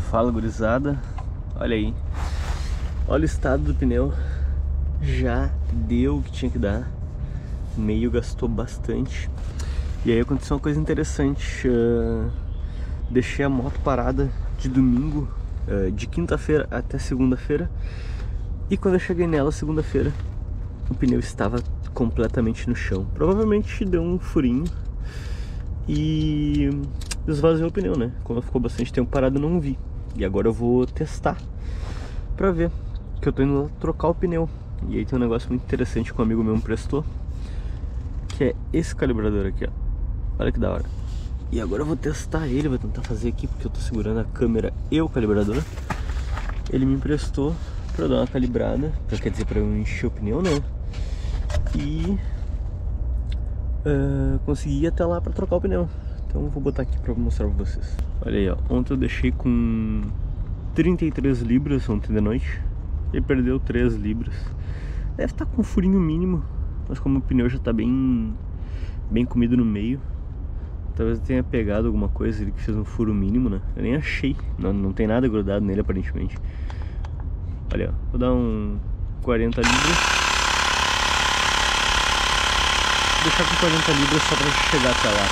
Fala, gurizada. Olha aí. Olha o estado do pneu. Já deu o que tinha que dar. O meio gastou bastante. E aí aconteceu uma coisa interessante. Deixei a moto parada de domingo, de quinta-feira até segunda-feira. E quando eu cheguei nela segunda-feira, o pneu estava completamente no chão. Provavelmente deu um furinho e esvaziou o pneu, né? Como ficou bastante tempo parado, eu não vi. E agora eu vou testar pra ver, que eu tô indo lá trocar o pneu. E aí tem um negócio muito interessante que um amigo meu me prestou, que é esse calibrador aqui, ó. Olha que da hora. E agora eu vou testar ele, vou tentar fazer aqui, porque eu tô segurando a câmera e o calibrador. Ele me emprestou pra eu dar uma calibrada, quer dizer, pra eu encher o pneu, né? E consegui ir até lá pra trocar o pneu. Então eu vou botar aqui pra mostrar pra vocês. Olha aí, ó. Ontem eu deixei com 33 libras ontem de noite. Ele perdeu 3 libras. Deve estar com um furinho mínimo, mas como o pneu já tá bem comido no meio, talvez eu tenha pegado alguma coisa ali que fez um furo mínimo, né? Eu nem achei. Não tem nada grudado nele aparentemente. Olha, ó. Vou dar um 40 libras. Vou deixar com 40 libras só pra chegar até lá.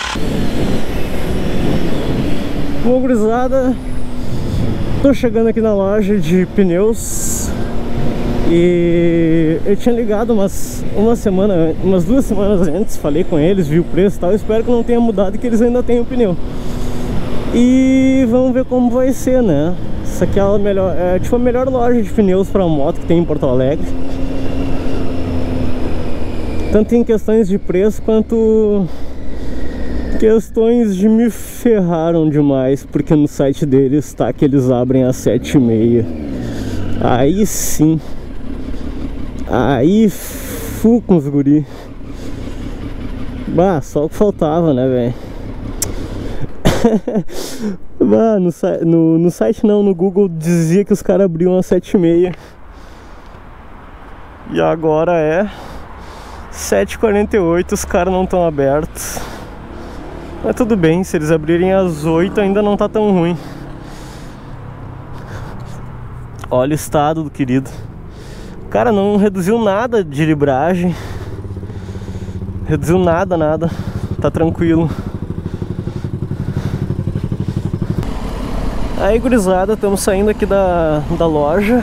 Bom, gurizada, tô chegando aqui na loja de pneus e eu tinha ligado umas 2 semanas antes, falei com eles, vi o preço e tal. Espero que não tenha mudado e que eles ainda tenham o pneu. E vamos ver como vai ser, né? Isso aqui é tipo a melhor loja de pneus para moto que tem em Porto Alegre, tanto em questões de preço quanto questões de me ferraram demais, porque no site deles tá que eles abrem às 7h30. Aí sim, aí fu com os guri. Bah, só o que faltava, né, velho? Bah, no site não, no Google dizia que os caras abriam às 7h30 e agora é 7h48, os caras não estão abertos. Mas tudo bem, se eles abrirem às 8 ainda não tá tão ruim. Olha o estado do querido. O cara não reduziu nada de libragem. Reduziu nada. Tá tranquilo. Aí, gurizada, estamos saindo aqui da loja.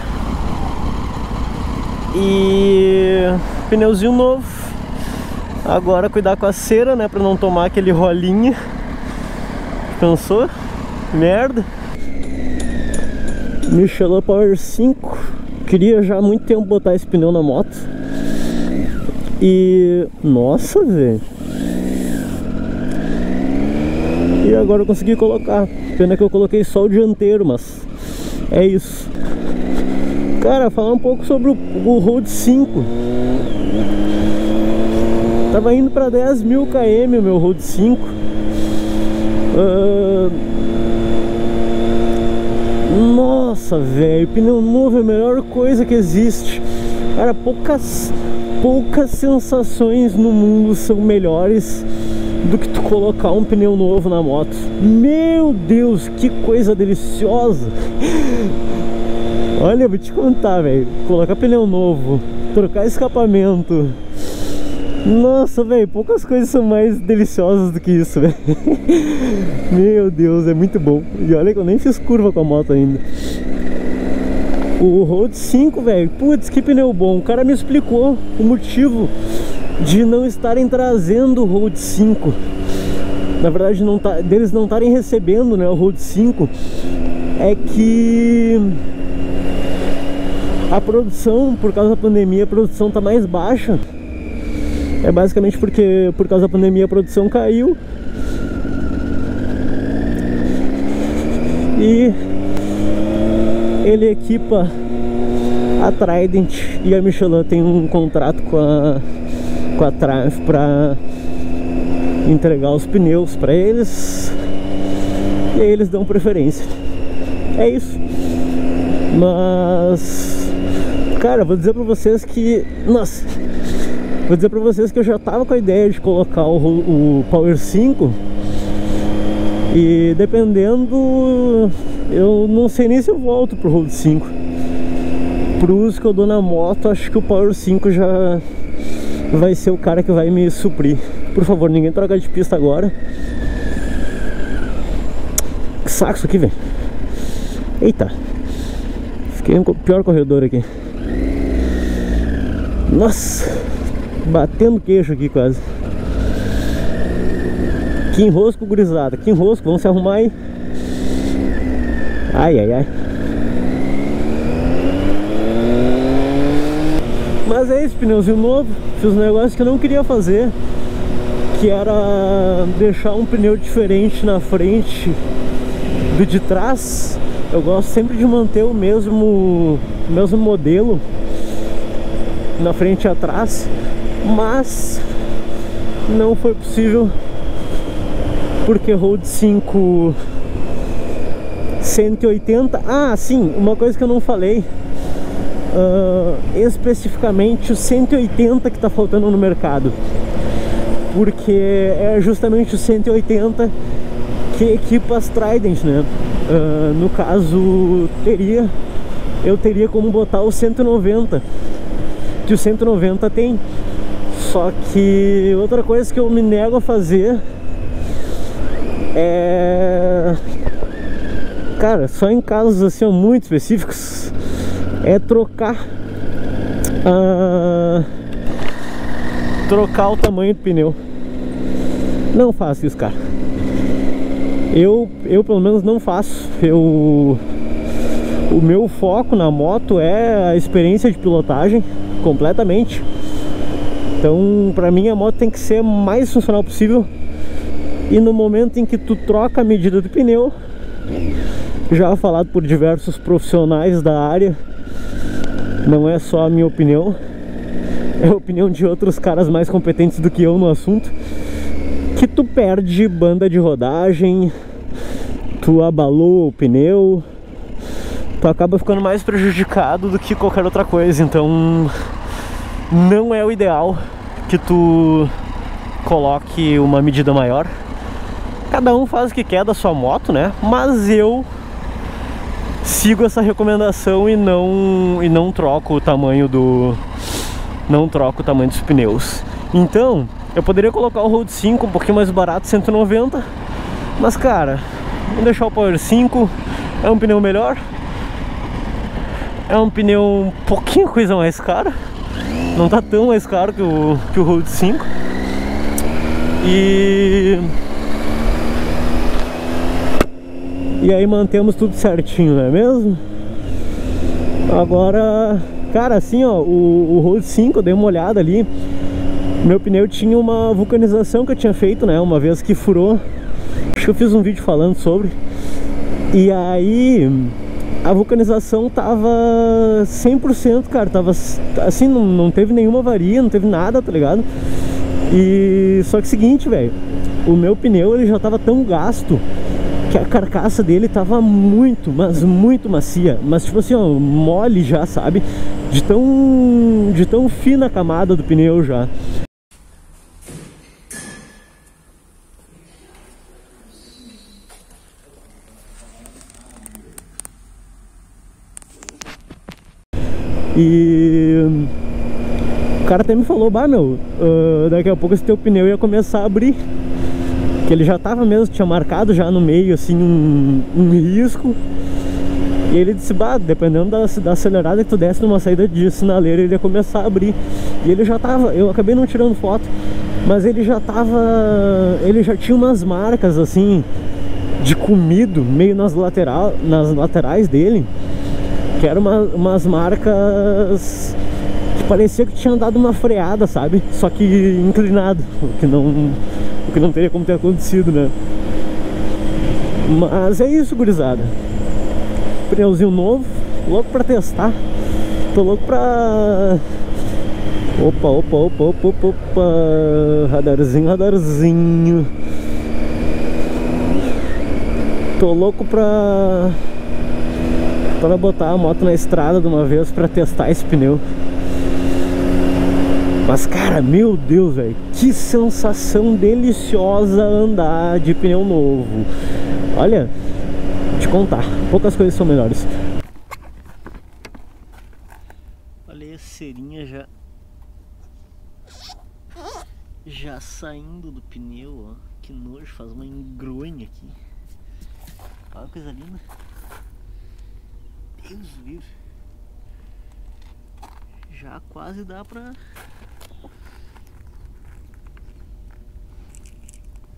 E pneuzinho novo. Agora cuidar com a cera, né, pra não tomar aquele rolinho. Cansou? Merda. Michelin Power 5. Queria já há muito tempo botar esse pneu na moto. E... nossa, velho. E agora eu consegui colocar. Pena que eu coloquei só o dianteiro, mas é isso. Cara, falar um pouco sobre o Road 5. Tava indo pra 10.000 km o meu Road 5. Nossa, velho, pneu novo é a melhor coisa que existe. Cara, poucas sensações no mundo são melhores do que tu colocar um pneu novo na moto. Meu Deus, que coisa deliciosa. Olha, eu vou te contar, velho. Colocar pneu novo, trocar escapamento. Nossa, velho, poucas coisas são mais deliciosas do que isso, velho. Meu Deus, é muito bom. E olha que eu nem fiz curva com a moto ainda. O Road 5, velho, putz, que pneu bom. O cara me explicou o motivo de não estarem trazendo o Road 5. Na verdade, deles não estarem recebendo, né, o Road 5. É que a produção, por causa da pandemia, a produção tá mais baixa. É basicamente porque por causa da pandemia a produção caiu. E ele equipa a Trident e a Michelin tem um contrato com a Triumph para entregar os pneus para eles. E aí eles dão preferência. É isso. Mas, cara, vou dizer pra vocês que... nossa... vou dizer pra vocês que eu já tava com a ideia de colocar o Power 5 E dependendo, eu não sei nem se eu volto pro Road 5. Pro uso que eu dou na moto, acho que o Power 5 já vai ser o cara que vai me suprir. Por favor, ninguém troca de pista agora. Que saco isso aqui, velho. Eita, fiquei um pior corredor aqui. Nossa, batendo queixo aqui quase. Que enrosco, gurizada, que enrosco, vamos se arrumar aí. Ai, ai, ai. Mas é isso, pneuzinho novo. Fiz um negócio que eu não queria fazer, que era deixar um pneu diferente na frente do de trás. Eu gosto sempre de manter o mesmo modelo na frente e atrás, mas não foi possível porque Road 5 180. Ah, sim, uma coisa que eu não falei, especificamente o 180 que tá faltando no mercado, porque é justamente o 180 que equipa as Trident, né? No caso, eu teria como botar o 190, que o 190 tem. Só que outra coisa que eu me nego a fazer é, cara, só em casos assim muito específicos, é trocar o tamanho do pneu. Não faço isso, cara. Eu pelo menos não faço. O meu foco na moto é a experiência de pilotagem completamente. Então, pra mim, a moto tem que ser o mais funcional possível. E no momento em que tu troca a medida do pneu, já falado por diversos profissionais da área, não é só a minha opinião, é a opinião de outros caras mais competentes do que eu no assunto, que tu perde banda de rodagem, tu abalou o pneu, tu acaba ficando mais prejudicado do que qualquer outra coisa. Então não é o ideal que tu coloque uma medida maior. Cada um faz o que quer da sua moto, né? Mas eu sigo essa recomendação e não troco o tamanho dos pneus. Então eu poderia colocar o Road 5 um pouquinho mais barato, 190, mas cara, vou deixar o Power 5. É um pneu melhor, é um pneu um pouquinho coisa mais cara, não tá tão mais caro que o Road 5. E aí mantemos tudo certinho, não é mesmo? Agora, cara, assim, ó, o Road 5, eu dei uma olhada ali. Meu pneu tinha uma vulcanização que eu tinha feito, né, uma vez que furou. Acho que eu fiz um vídeo falando sobre. E aí a vulcanização tava 100%, cara. Tava assim, não teve nenhuma avaria, não teve nada, tá ligado? E só que seguinte, velho, o meu pneu ele já tava tão gasto que a carcaça dele tava muito, mas muito macia. Mas tipo assim, ó, mole já, sabe? De tão fina a camada do pneu já. E o cara até me falou, bah, meu, daqui a pouco esse teu pneu ia começar a abrir. Que ele já tava mesmo, tinha marcado já no meio, assim, um risco. E ele disse, bah, dependendo da acelerada que tu desse numa saída de sinaleira, ele ia começar a abrir. E ele já tava, eu acabei não tirando foto, mas ele já tinha umas marcas, assim, de comido, meio nas laterais dele. Que eram umas marcas que parecia que tinha dado uma freada, sabe? Só que inclinado, o que não teria como ter acontecido, né? Mas é isso, gurizada. Pneuzinho novo, louco pra testar. Tô louco pra... Opa. Radarzinho. Tô louco pra botar a moto na estrada de uma vez pra testar esse pneu. Mas cara, meu Deus, velho, que sensação deliciosa andar de pneu novo. Olha, vou te contar, poucas coisas são melhores. Olha aí a cerinha já saindo do pneu, ó. Que nojo, faz uma engronha aqui. Olha que coisa linda. Deus livre. Já quase dá pra